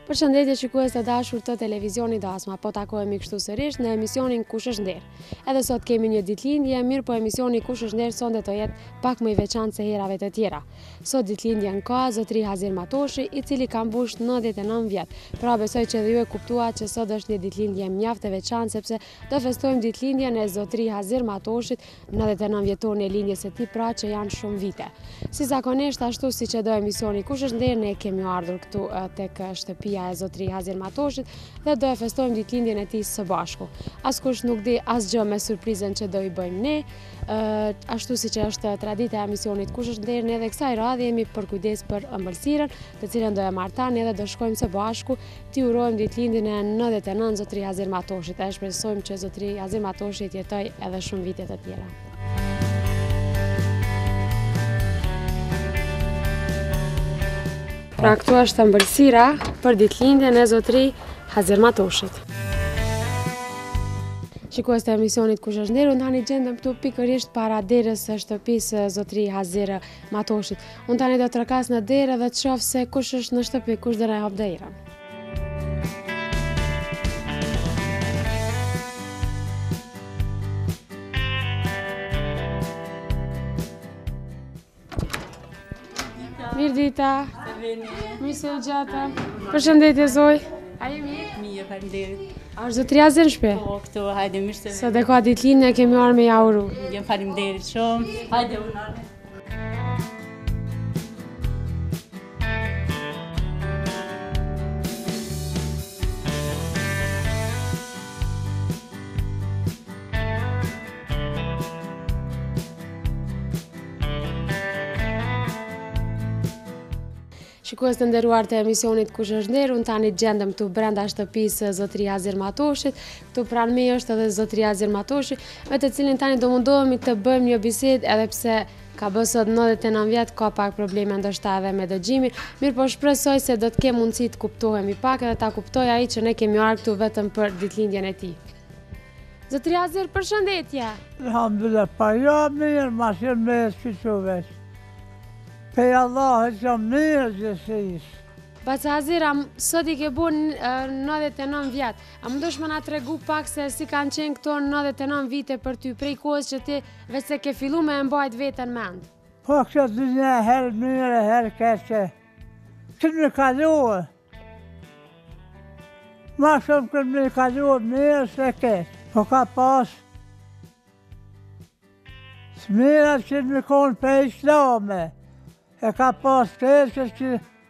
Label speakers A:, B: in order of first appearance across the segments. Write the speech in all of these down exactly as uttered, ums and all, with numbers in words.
A: Përshëndetje shikues të dashur të televizionit Dasma, po takohemi kështu sërish në emisionin Kush është nder. Edhe sot kemi një ditëlindje, mirë po emisioni Kush është nder sonde të jetë pak më i veçantë se herave të tjera. Sot ditëlindjen ka zotëri Hazir Matoshi, i cili ka mbush nëntëdhjetë e nëntë vjet. Pra besoj që dhe ju e kuptuat që sot është një ditëlindje mjaft e veçantë sepse do festojmë ditëlindjen e zotëri Hazir Matoshit, nëntëdhjetë e nëntë vjetorin e lindjes së tij, pra që janë shumë vite. Si zakonisht ashtu siç e do emisioni Kush është nder, ne kemi ardhur këtu tek shtëpia e zotëri Hazir Matoshit dhe do e festojmë ditëlindjen e tij së bashku. Askush nuk di asgjë me surprizën që do i bëjmë ne, ashtu siç është tradita e emisionit Kush është nder, ne edhe kësaj radhe jemi për kujdes për ëmbëlsirën, të cilën do e martani edhe do shkojmë së bashku t'i urojmë ditëlindjen e nëntëdhjetë e nëntë zotëri Hazir Matoshit. E shpresojmë që zotëri Hazir Matoshi të jetojë edhe shumë vite të tjera. Pra këtu është ëmbëlsira për ditëlindjen e zotëri Hazir Matoshit. Shikues të emisionit Kush është nder, unë tani gjendem këtu pikërisht para derës së shtëpisë zotëri Hazir Matoshit. Unë tani do të trokas në derë dhe të shoh se kush është në shtëpi, kush do na hap derën. Mirë dita. Mirë se u gjata. Përshëndetje zoj. A je mirë?
B: Mirë, faleminderit.
A: A është zotëri Hazir në shtëpi?
B: Po, këtu, hajde mirë se...
A: Sot e ka ditëlindjen, kemi ardhur me ja uru.
B: Jam faleminderit shumë. Hajde unare.
A: Shikues të nderuar të emisionit Kush është nder, unë tani gjendem këtu brenda shtëpisë zotëri Hazir Matoshit. Këtu pranë meje është edhe zotëri Hazir Matoshi, me të cilin tani do mundohemi të bëjmë një bisedë, edhe pse ka bërë sot nëntëdhjetë e nëntë vjet, ka pak probleme ndoshta edhe me dëgjimin. Mirë po shpresoj se do të kem mundësi të kuptohemi pak edhe ta kuptoj ai që ne kemi ardhur këtu vetëm për ditëlindjen e tij. Zotëri Hazir, përshëndetje.
C: Elhamdülillah, pa jo mirë, ma që me shqyqo veç. Pej Allah që mirë gjithësisht.
A: Baca Hazir, sot i ke bu nëntëdhjetë e nëntë vjet. A mundosh më na tregu pak se si kanë qenë këto nëntëdhjetë e nëntë vite për ty, prej kohës që ti veç se ke fillu me e mbajt veten mend?
C: Po kjo të një herë mirë, herë keqe. Këtë me kaluë. Ma shumë këtë me kaluë mirë se keqe. Po ka pas smirat që me konë për islame. E ka pas keqe që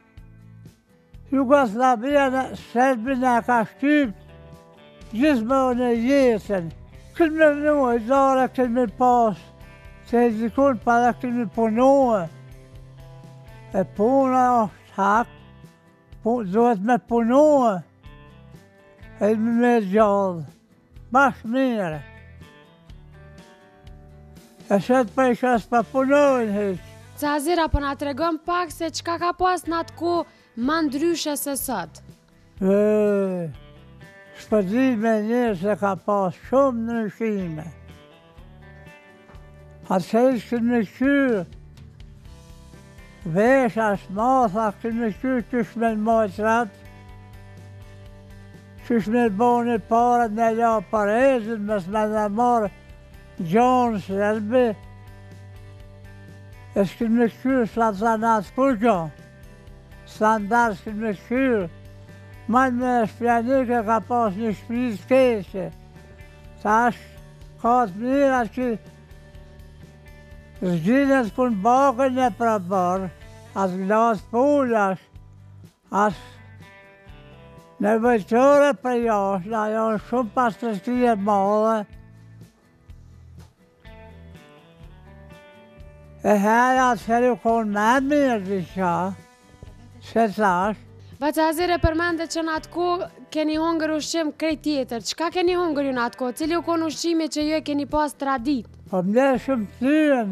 C: Jugoslavia në Serbina ka shtyp gjithmonë në jetën. Këtë me vënu e zare këtë me pas, se e zikun para këtë me punuë. E puna është hak, duhet me punuë, e me me gjallë, bashkë mire. E shetë për isha s'pa punojnë heqë.
A: Hazir, apo na tregon pak se çka ka pas në atë kohë ma ndryshe se sot?
C: E, shpëdi me një se ka pas shumë ndryshime. Atëherë këtë me qyrë, vesha, shmatha, këtë me qyrë qysh me në mojtrat, qysh me në boni parët në la parezin, mes me në marë gjonë sërbi, e s'kën me këshyrë slatëzanat për gjonë, standard s'kën me këshyrë. Majnë me shpjanike ka pas një shprizë keqe. Ta është ka të mirat që zgjinët kënë bakën e prabarë, atë glasë pullash, atë nevojtore për jashtë, ajo është shumë pastërtie madhe. E herë atëherë u konë me mirë diqa, se thash.
A: Baca Hazir, e përmende që në atë kohë keni hongër ushqim krejt tjetër. Çka keni hongër ju në atë kohë? Cili u konë ushqimi që ju e keni pas tradit?
C: Po mle shumë tyën.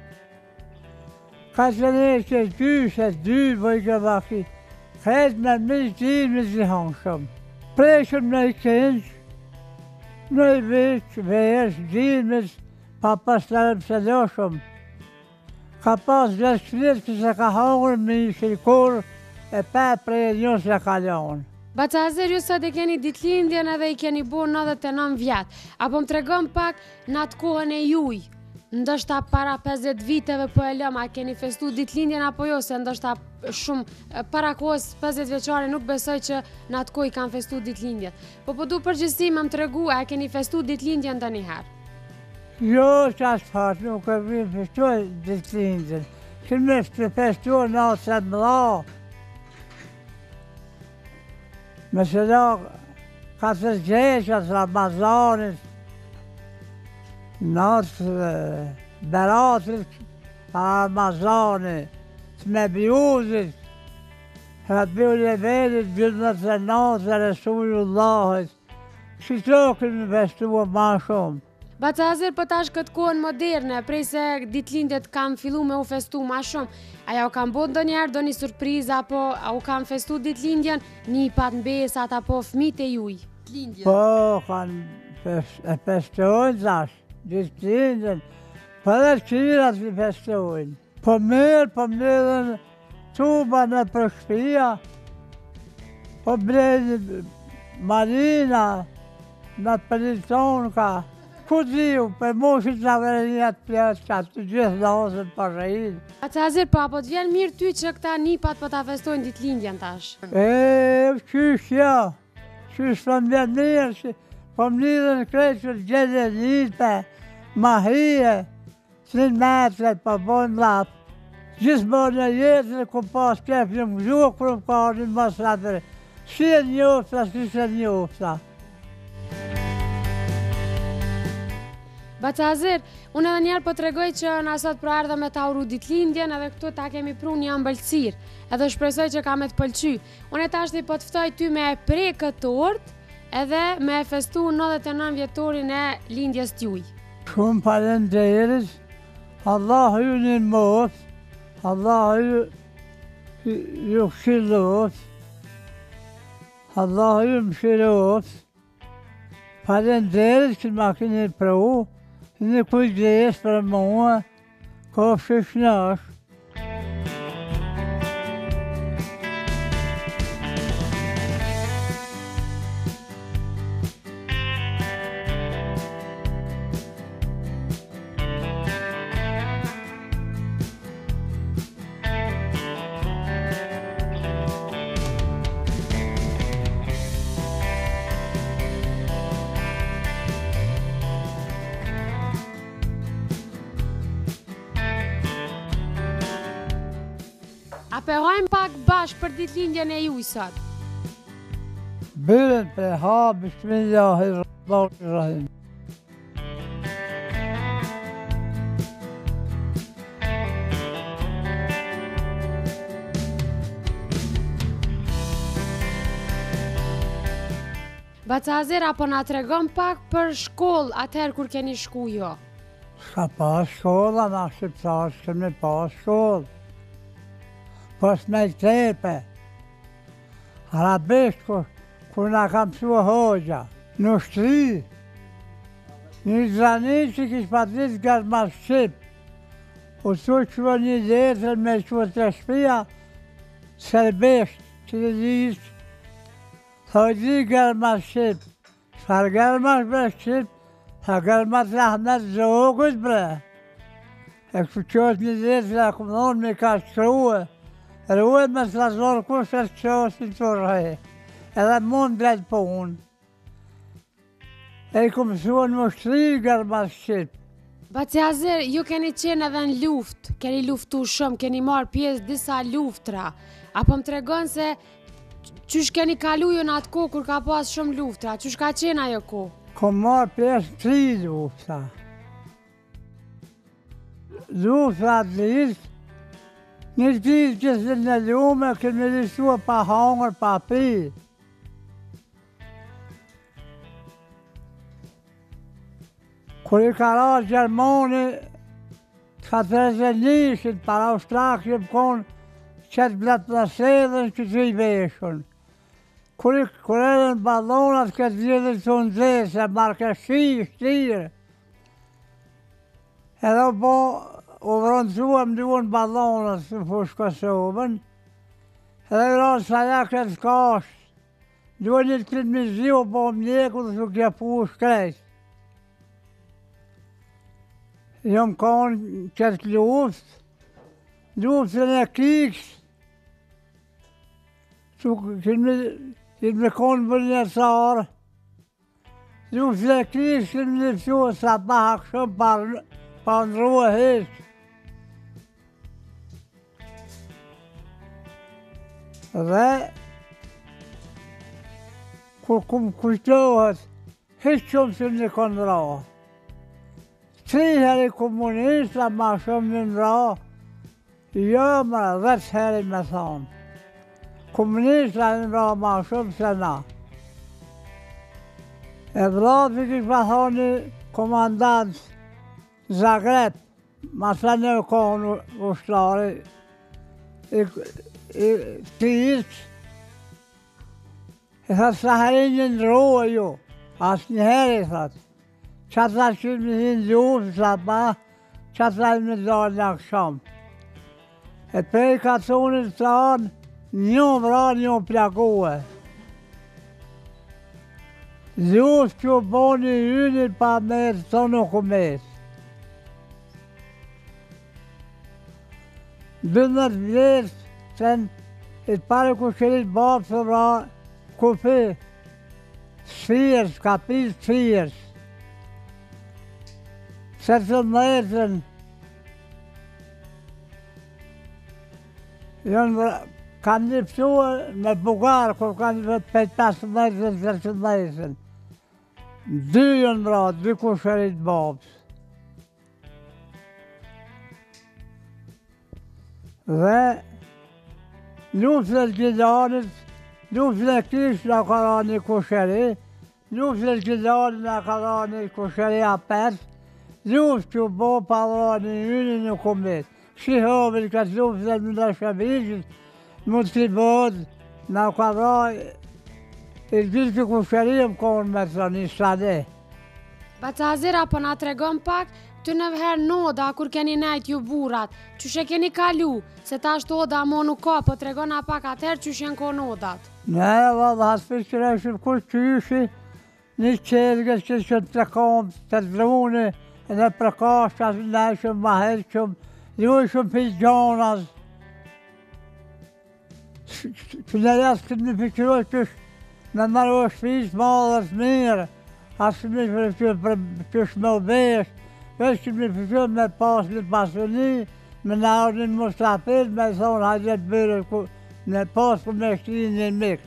C: Ka që ne që dy, se dy bëjke baki. Krejt me mi t'i me zi hongë shumë. Preshëm në i kënqë, në i vëqë, vesh, gjimës, pa pas të rëmë se do shumë. Ka pas gjashkrit që se ka hongër me i shrikur e pe prej një se ka ljonë.
A: Baca Azer, ju sot e keni ditëlindjen edhe i keni bo nëntëdhjetë e nëntë vjet. Apo më tregon pak në atë kohën e juj, ndoshta para pesëdhjetë viteve po e lëm, a keni festu ditëlindjen apo jo, se ndoshta shumë para kohës pesëdhjetë vjeçare nuk besoj që në atë kohë i kanë festu ditëlindjen. Po po du përgjithësi më më tregu, a keni festu ditëlindjen ndonjëherë?
C: Jo, që ashtë fatë, nuk e vi festuar ditëlindjen. Kemi festuar natën e mëdha. Mesela katër gjeqës Ramazanit, natë beratit para Ramazanit, të me bjuzit, Rabiul Evelit, gjëndët e natë e Resulullahit. Shito kemi festuar ma shumë.
A: Baca Azer, po tash këtë kohën moderne, prej se ditëlindjet kanë fillu me u festu ma shumë, aja u kanë bo ndonjëherë do një surprizë, apo a u kanë festu ditëlindjen një pat mbesat apo fëmijët e juj?
C: Po, kanë e festojnë tash, ditëlindjen, po dhe qirat i festojnë. Po mirë, po mirën tuba në për shtëpia, po brejnë marina, në përitonka. Ku dhiju, për moshit në verënjat pjesë, që të gjithë në osën për rejnë.
A: Baca Azer, po apo të vjen mirë ty që këta nipat po ta festojnë ditëlindjen tash?
C: E, qysh jo, qysh po më vjen mirë, që po më lidhën kreqër gjedhe njitëpe, ma hije, si në metre, po bojnë lapë. Gjithë bërë në jetën, ku pas kef një më gjuhë, kërë më ka një mos atërë. Si e njofta, si se njofta.
A: Baca Azer, unë edhe njerë po të regoj që në asot pro ardhe me ta uru ditëlindjen edhe këtu ta kemi pru një ëmbëlsirë, edhe shpresoj që ka me të pëlqy. Unë e tashti po të ftoj ty me e pre këtë tortë edhe me e festu nëntëdhjetë e nëntë vjetorin e lindjes t'juj.
C: Shumë falenderit, Allah ju një mos, Allah ju ju këshilot, Allah ju më shirot, falenderit që ma keni pru, në kujdes për mua, ko shishnash.
A: Apehojmë pak bashkë për ditëlindjen e juj sot.
C: Bërën për ha, Bismillahirrahmanirrahim.
A: Baca Azer, apo na tregon pak për shkollë atëherë kur keni shku jo?
C: Shka pas shkolla, na shqiptarë s'kemi pas shkollë. Pas me tepe, arabisht kur na kam mësua hoxha, në shtri, një zani që kish patit gërma Shqip, u su që një letër me që të shpia, serbisht, që të gjithë, thojdi gërma Shqip, shfar gërma Shqip, sa gërma të Ahmet Zogut bre, e kështu qëtë një letër e këmë thonë me ka shkruhe, Rruhe me slazor kush e qosin të rrhe, edhe mund drejt punë. E i ku mësua në mështri gërma Shqip.
A: Baca Azer, ju keni qenë edhe në luft, keni luftu shumë, keni marrë pjesë disa luftra, apo më tregon se qysh keni kalu ju në atë kohë kur ka pas shumë luftra, qysh ka qenë ajo kohë?
C: Kom marrë pjesë tri luftra. Luftra të listë, një gjithë që se në lume, kemi listua pa hangër, pa pi. Kur i ka ra Gjermani, ka treze nishin, para ushtrak që më konë qëtë bletë në sedhen që të i veshën. Kur i kur edhe në balonat, këtë gjithë të nëzhe, se marrë ka shi, shtirë. Edhe po, u vërëndësuam duon balonët të fushkosovën, edhe i rrënë sa ja këtë kashtë, Duhet të me zi o po mjeku dhe s'u kja pu shkrejt. Jom konë qëtë luft, luftën e kiks, Kinë me konë vëllësarë, luftën e kiks kinë me lëftu sa pa hakshëm pa ndrua heq. Dhe, kur kumë kujtohet, heq qëmë që në konë ndra. Tri heri komunista ma shumë në ndra, jo mëra dhët heri me thonë. Komunista në ndra ma shumë se na. E vlati kështë pa thoni komandant Zagreb, ma sa në konë ushtari, i tijit, e thëtë sa herin në ndroë ju, asë një heri thëtë. Qëta që më hinë luft, sa pa, qëta më dalë në aksham. E prej ka thonit të anë, një vra, një plakue. Luft që boni yni pa mërë, të nuk u mërë. Dëmët vlerë, sen, e të pare ku shërit babë të vra, kufi, sfirës, ka prisë sfirës. Se të mërëtën, kanë njëftua me bugarë, kur kanë një pet pesë mërëtën, se të mërëtën. Dy jënë bra, dy kushërit babës. Dhe luftën e Gjilanit, luftën e kishë në ka ra një kushëri, luftën e Gjilanit në ka ra një kushëri a pesë, luft që bo pa vra një yni në komet. Shihovin këtë luft dhe në Shëvishit, më të si bod, në ka vra, e gjithë që kushërim konë me të një sade.
A: Bacazir, apo nga të regon pak, të në vëherë noda, kur keni nejt ju burat, që shë keni kalu, se ta shtë oda mo nuk ka, po të regon a pak atëherë që shenë ko nodat.
C: Ne, vëllë, hasë që reshëm kur qyshi, një qelgës që që të kom, të druni, edhe përkashtat në shumë ma herqëm, lujshëm për gjonaz. Që në jasë këtë në fikiroj qësh në marrë shpis madhës mirë, asë në fikiroj qësh me ubesh, vesh që në fikiroj me pas një pasuni, me në arë një mustafir, me thonë hajdet bërë, në pas ku me shti një mikë.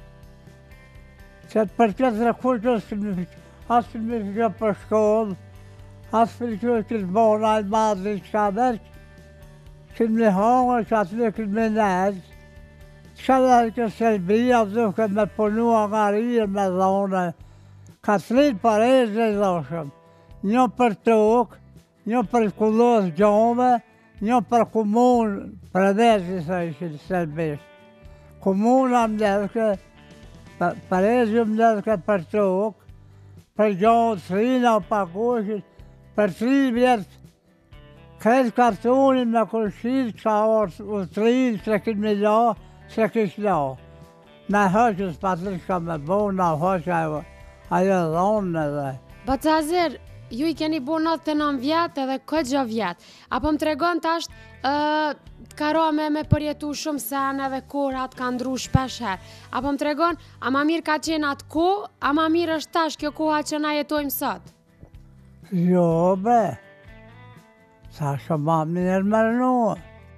C: Që për këtë rëkullës që në fikiroj, asë në fikiroj për shkollë, asë për që këtë bona i madhë që ka mërkë, këtë me hongë, që atë me këtë me nëzë, që ka dhe këtë Serbia, duke me punua nga rije me dhone, ka trit për e zë dhoshëm, një për tokë, një për kullos gjome, një për komunë, për vezi së ishin Serbisht. Komuna më ledhke, për e zë më ledhke për tokë, për gjonë të rina o pakoshit, për tri vjetë, kretë kartonin me kërshit, ka orë u trinë, se këtë me la, se kështë la. Në hëqës patër shka me bo, në hëqë ajo, ajo dhonë edhe.
A: Bacazir, ju i keni bo nëntë e nëntë vjetë edhe këtë gjë vjetë. Apo më tregon tash, ka ra me me përjetu shumë sen edhe korat ka ndru shpesh herë. Apo më tregon, a ma mirë ka qenë atë ko, a ma mirë është tash kjo koha që na jetojmë sot?
C: Jo, be, sa shumë ma mirë mërnua.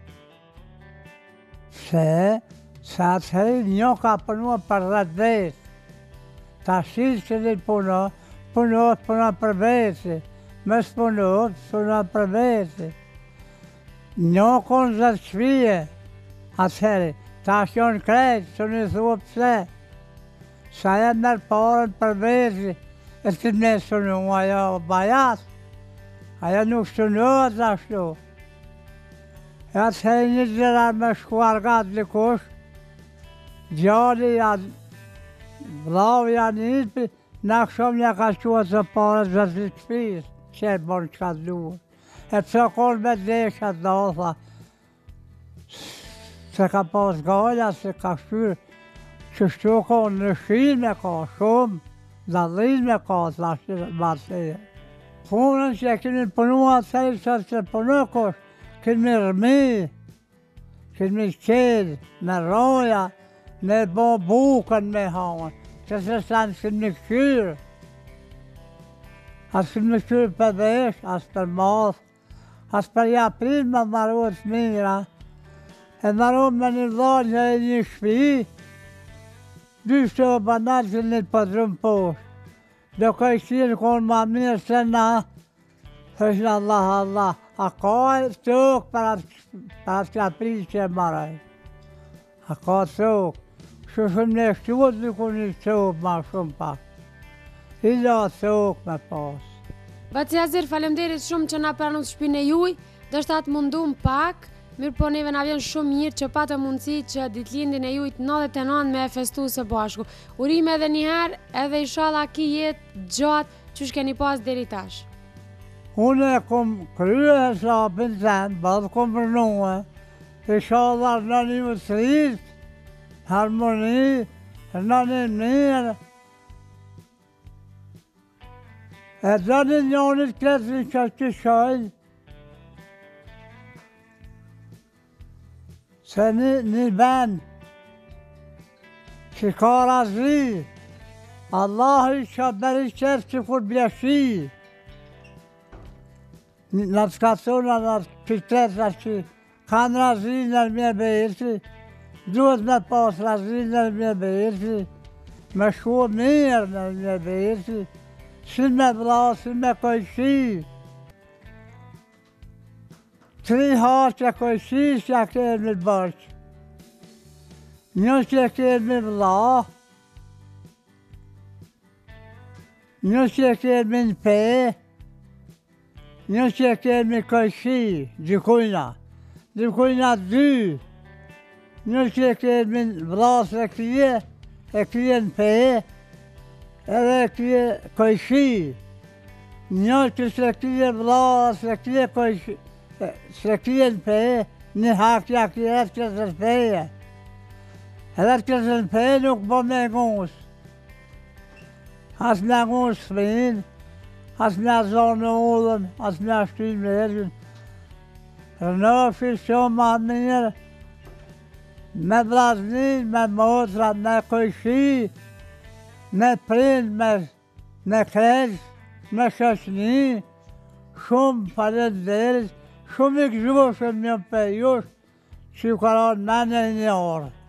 C: Se, sa të heri një ka punua për dhëtë vetë. Ta shqit që dhe puno, punohet puna për veti. Mes punohet, puna për veti. Një konë zëtë shvije, atë heri. Ta shqion krejtë, që një thua pëse. Sa e mërë parën për veti. E të ne sunu ajo bajat, ajo nuk sunohet ashtu. E atë hej një gjërar me shkuargat në kush, gjali janë, vlau janë njëpi, në këshom një ka qua të pare zërë të shpis, që e bon që ka duhet. E të konë me desha të dotha, se ka pas gajla, se ka shkyrë, Kështu ka në shime ka shumë, dallime ka të marseje. Punën që kemi punuar atëherë që të punoj kush, kemi rëmi, kemi qelë, me roja, me bo bukën me hanë, që se sanë kemi këshyrë. As kemi këshyrë për vesh, as për madhë, as për japrin me marrot mira. E marrot me një dhalë në një shpi, dy shtë o banat që një pëtërëm poshtë. Do ka i qenë konë ma mirë se na, thëshnë Allah, Allah, a ka e tokë për atë kapri që e maraj. A ka tokë, që shumë në shtuat në ku një tokë ma shumë pak. I la tokë me pasë.
A: Baci Azir, falemderit shumë që na pranut shpinë e juj, do shtë atë mundum pak, mirë po neve na vjen shumë mirë që patë mundësi që ditëlindjen e jujt nëntëdhjetë e nëntë me e festu së bashku. Urime edhe njëherë, edhe inshallah ki jetë gjatë që shkeni pas deri tash.
C: Unë e kom krye hesapin ten, badë kom përnue, inshallah në një më të rritë, harmoni, në një mirë. E do një njënit këtë që që shojnë, se një, një ben që ka razi, Allahi që beri qërë që kur bjeshi, në të katona në qyteta që kanë razi në mje bejërti, duhet me pas razi në mje bejërti, me shku mirë në mje bejërti, si me vla, si me kojshi. Tri harë që kojshi që a kemi bërqë. Një që kemi vla, një që kemi në pe, një që kemi kojshi, gjikujna. Gjikujna dy, një që kemi vla se kje, e kje në pe, edhe kje kojshi. Një që se kje vla se kje kojshi, se kje në pe, një hakja kje e të kje të peje. Edhe të kje të peje nuk po me ngus. As me ngus frin, as me zonë në ullën, as me ashtim në ergjën. Rënofi shumë ma mirë, me vlasnin, me motra, me kojshi, me prind, me, me kreç, me shoqni, shumë falenderit, shumë i gjushëm një për jush, që ju ka ranë mene një orë.